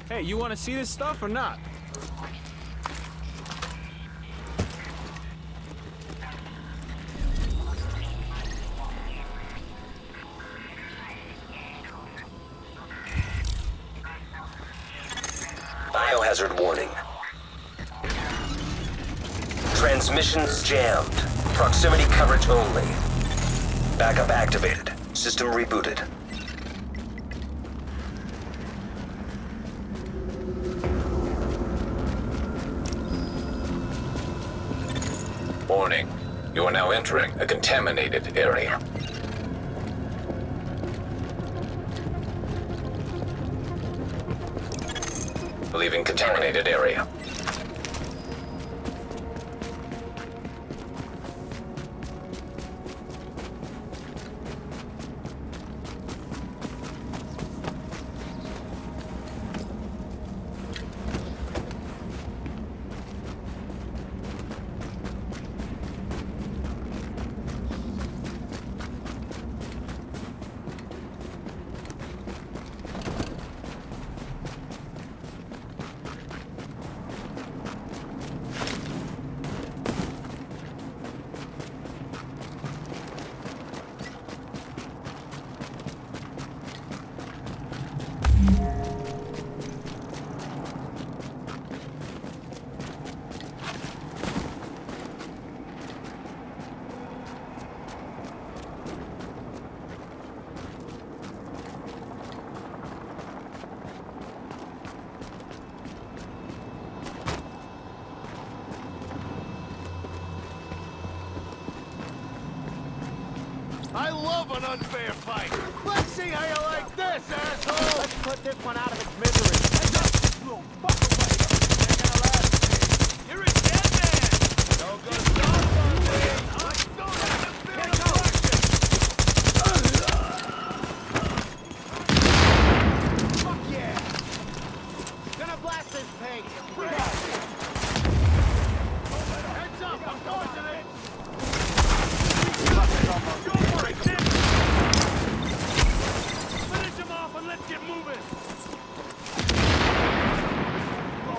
Hey, you want to see this stuff or not? Biohazard warning. Transmissions jammed. Proximity coverage only. Backup activated. System rebooted. Warning. You are now entering a contaminated area. Leaving contaminated area. I love an unfair fight. Let's see how you like this, asshole. Let's put this one out of its misery. Heads up, you little fuck away. Ain't gonna last. You're a dead man. No good stuff on me. I don't have to feel the question. Fuck yeah. Gonna blast this pig. Heads up, I'm going to this. Finish him off and let's get moving!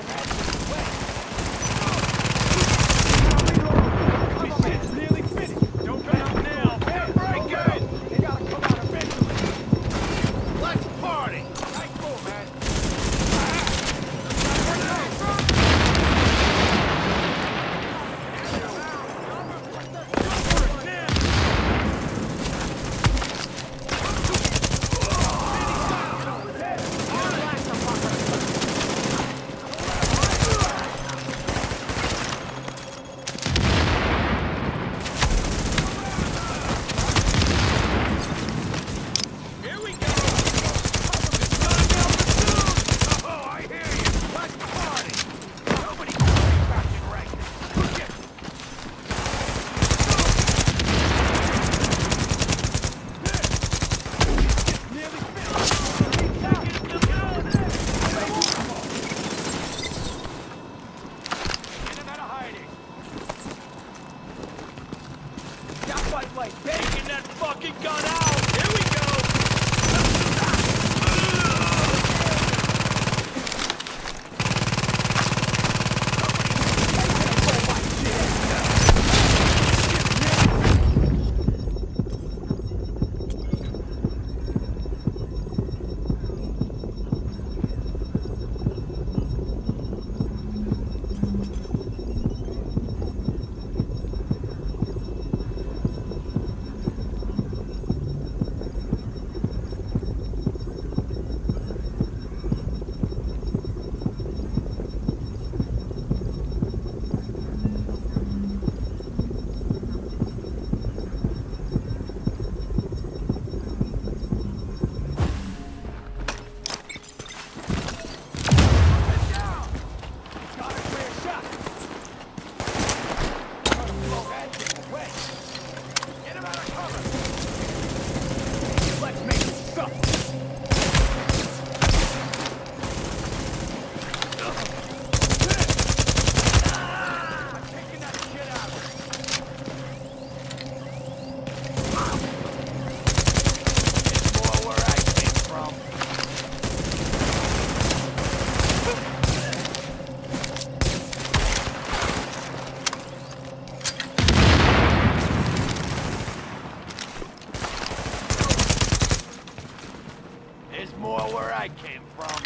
came from.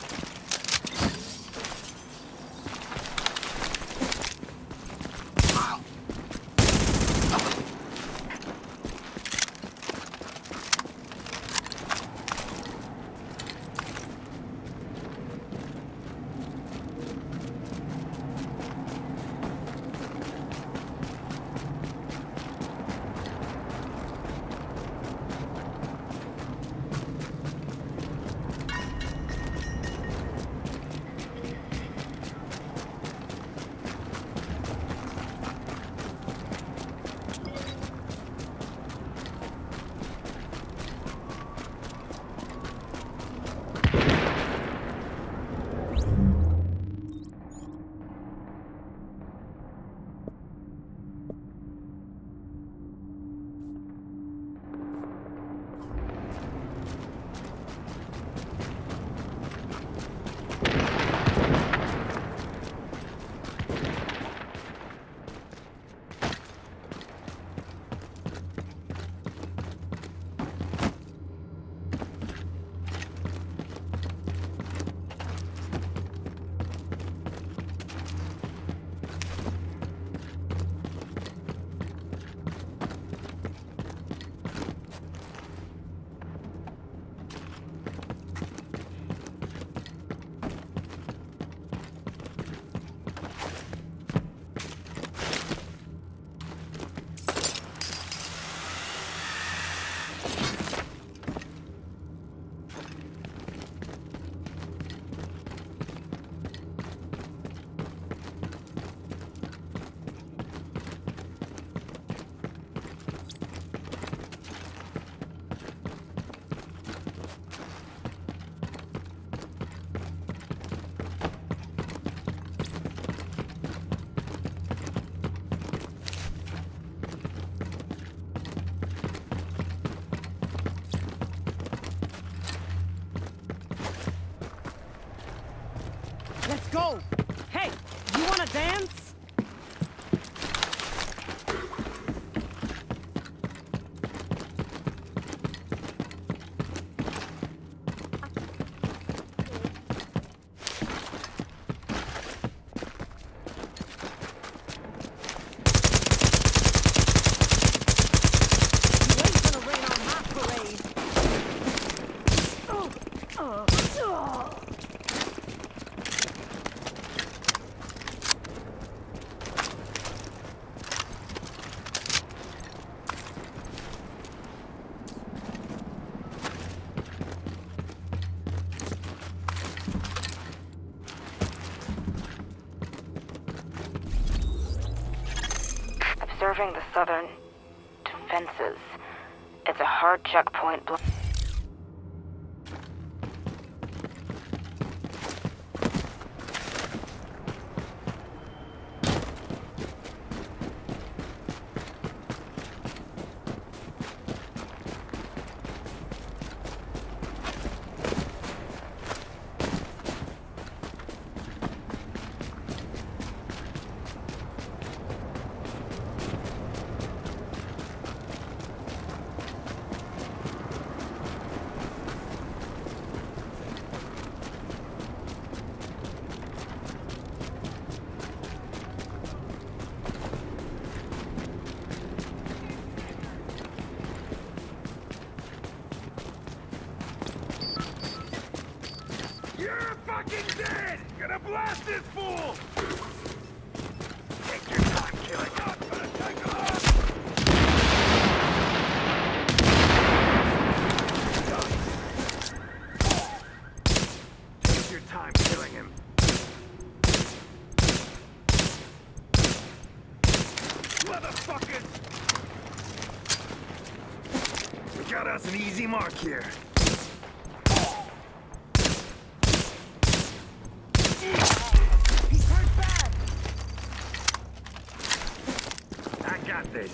Let's go! Hey, you wanna dance? You ain't gonna rain on my parade. Observing the southern defenses. It's a hard checkpoint. You're fucking dead! Gonna blast this fool! Take your time killing us, but take off! Take your time killing him. Motherfuckers! We got us an easy mark here. He's hurt bad! I got this.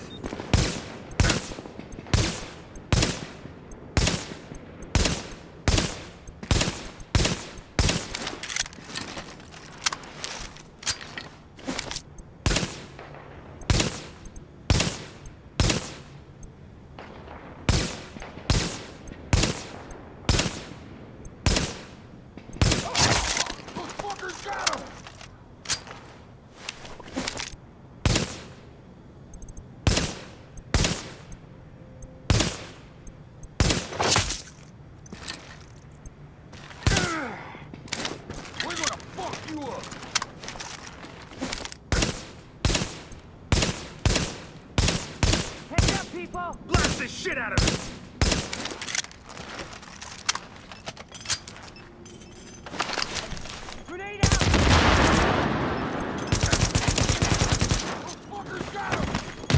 the shit out of it! Grenade out! Those fuckers got him!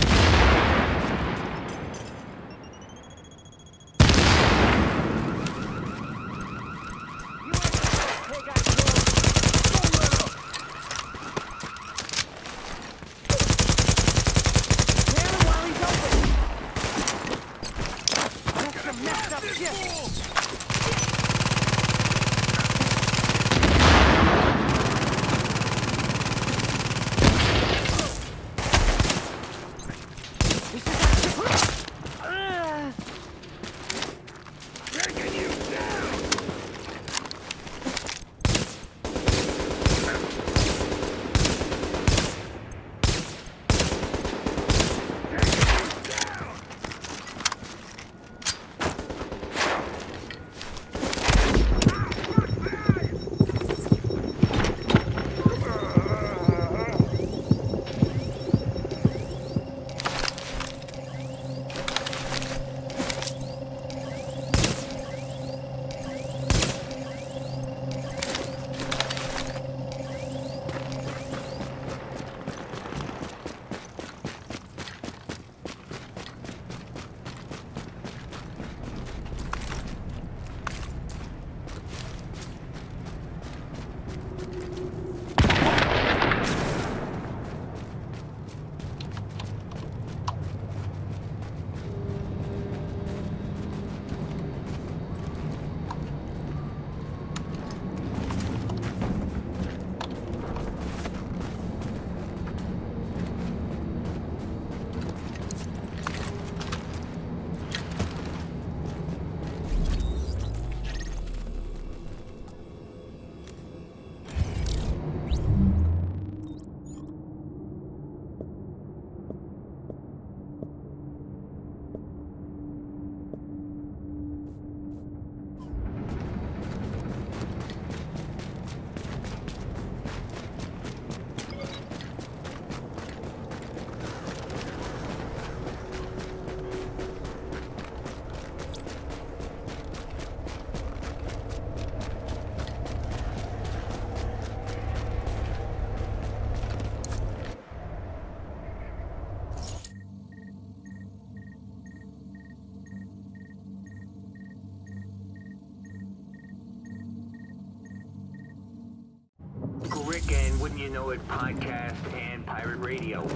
Rick and Wouldn't You Know It podcast and pirate radio.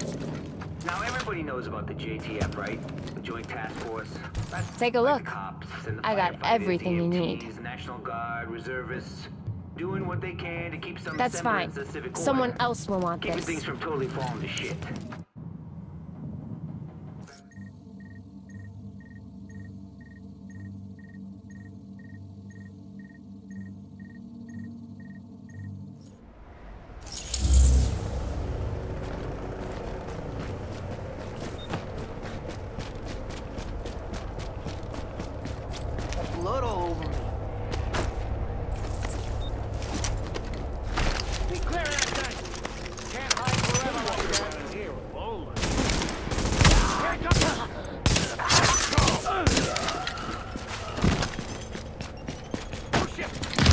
Now everybody knows about the JTF, right? The Joint Task Force. That's Take a like look. the cops and the I got firefighters, everything you EMTs, need. the National Guard, reservists, doing what they can to keep some That's fine. semblance of civic order. Someone else will want Keeping this. things from totally falling to shit. Blood all over me. Be clear of that thing. Can't hide forever like that. Here, Ebola. Here it comes. Oh shit.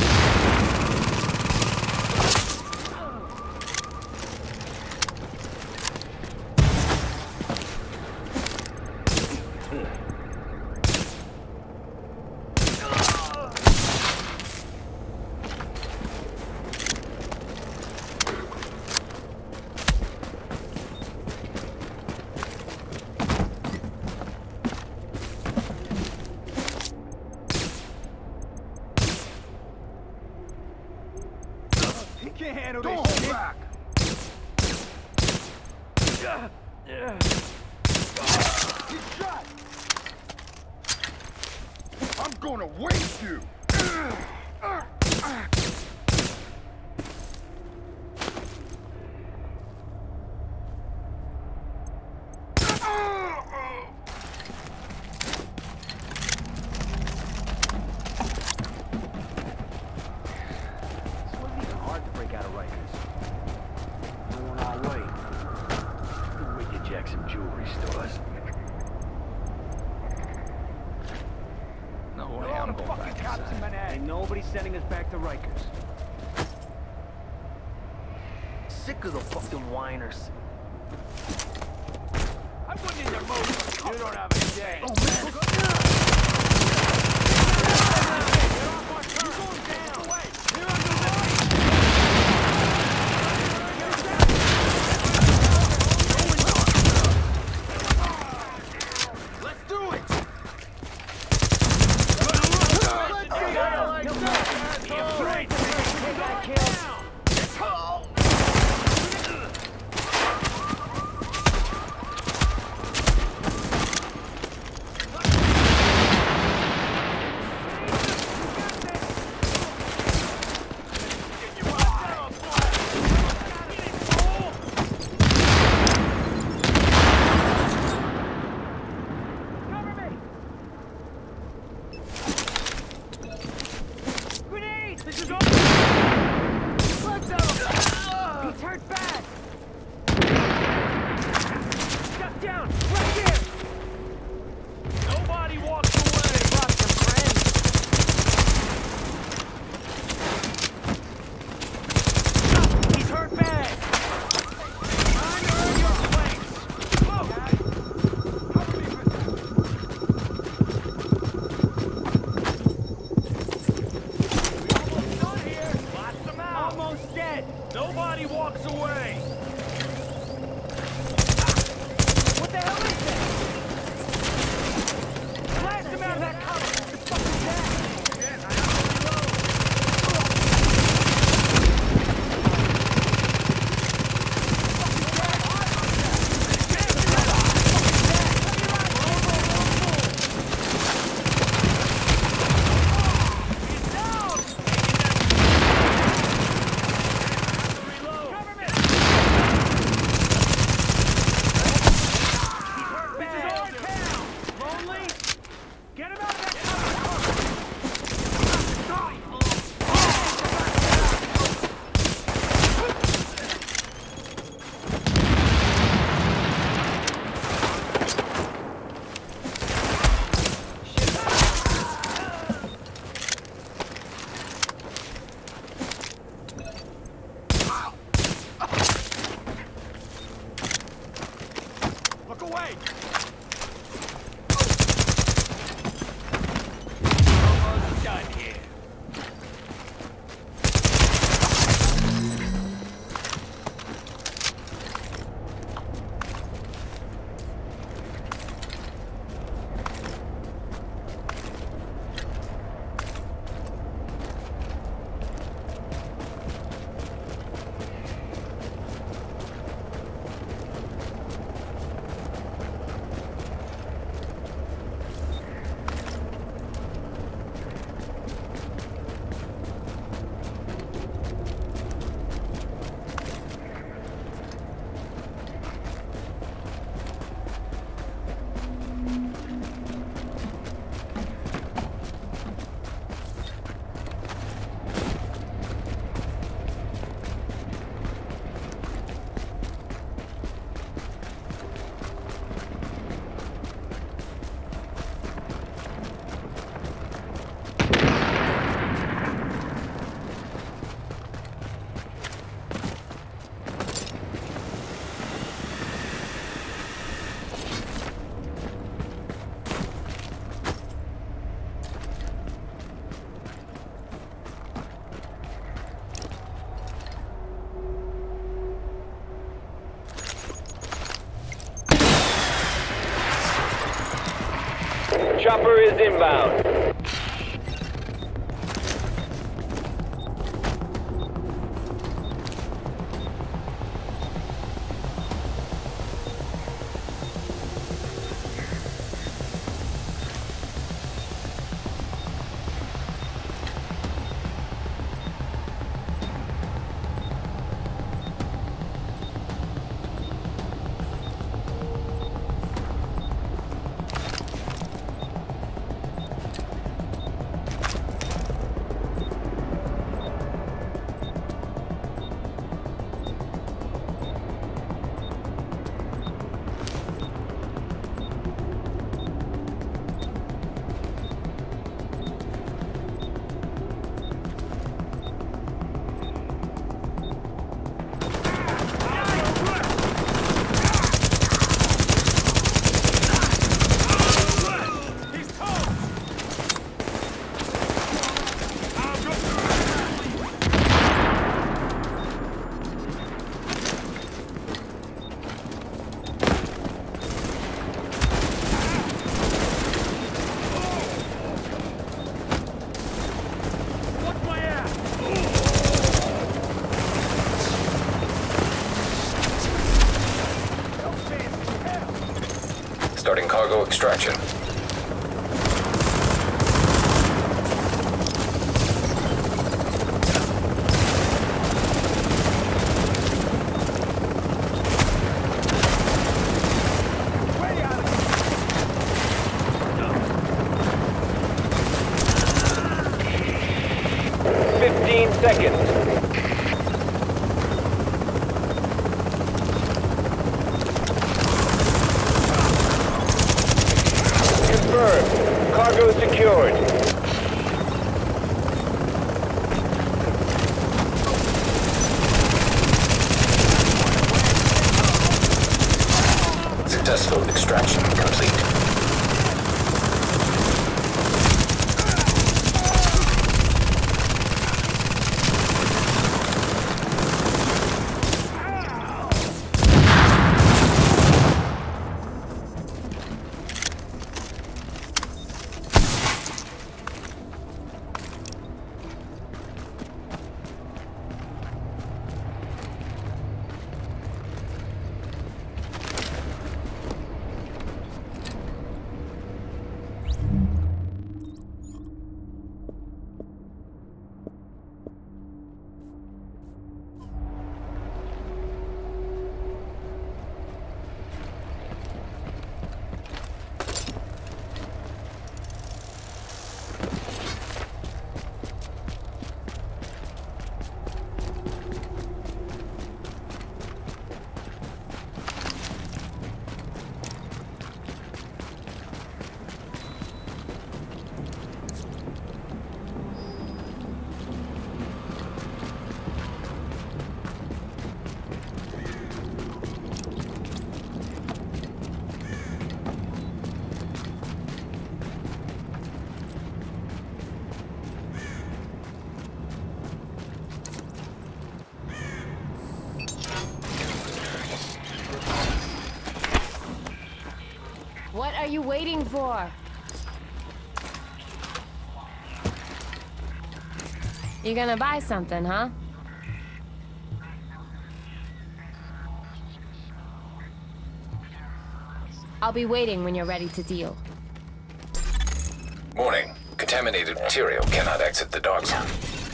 He can't handle this shit. Back. He's shot! I'm gonna waste you! This wasn't even hard to break out of Rikers. We're on our way. We could jack some jewelry stores. sending us back to Rikers. Sick of the fucking whiners. I wouldn't in their motor. You don't have a day. Oh, man. Nobody walks away! What the hell is this? Blast him out of that cover! It's fucking dead! Chopper is inbound. Cargo extraction. Way out of 15 seconds. Confirmed. Cargo secured. Successful extraction complete. What are you waiting for? You gonna buy something, huh? I'll be waiting when you're ready to deal. Warning. Contaminated material cannot exit the dock zone.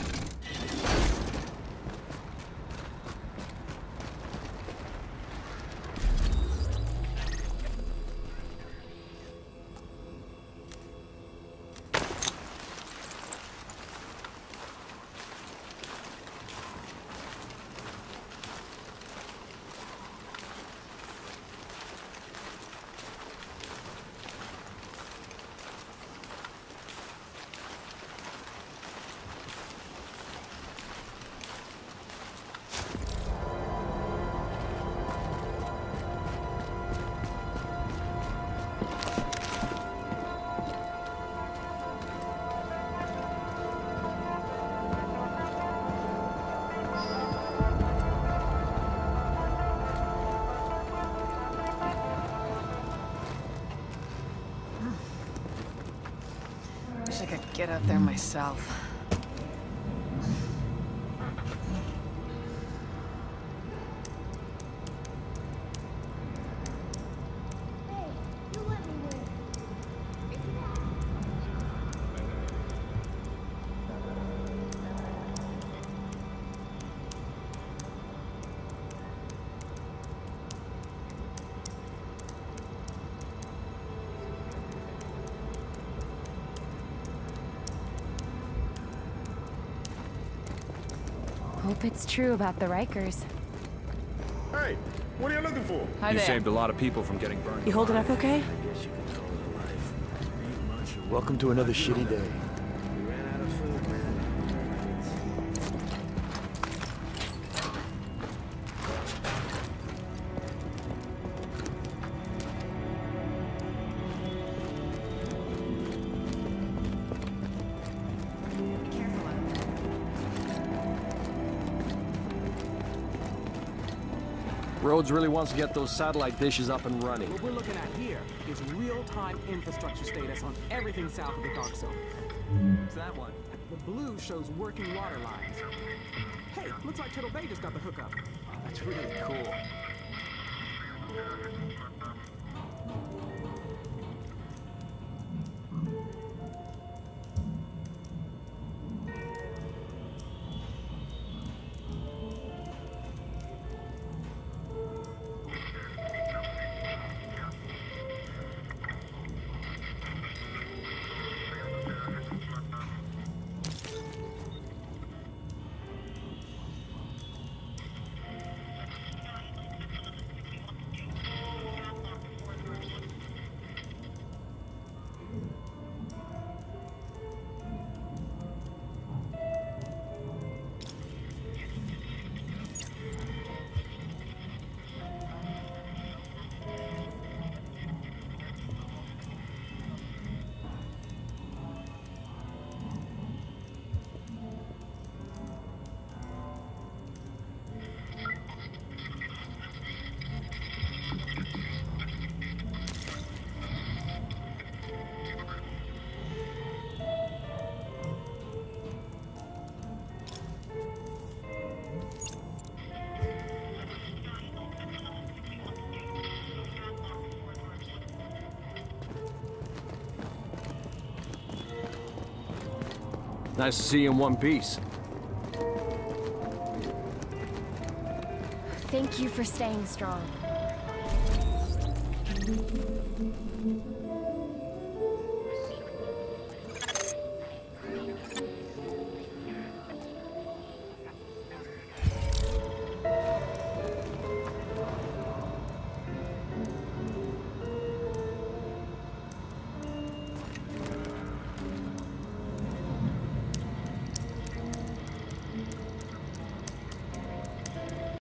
Wish I could get out there myself. Hope it's true about the Rikers. Hey, what are you looking for? Hi You there. saved a lot of people from getting burned. You holding up okay? Welcome to another shitty day. Rhodes really wants to get those satellite dishes up and running. What we're looking at here is real-time infrastructure status on everything south of the dark zone. It's that one. The blue shows working water lines. Hey, looks like Turtle Bay just got the hookup. That's really cool. Nice to see you in one piece. Thank you for staying strong.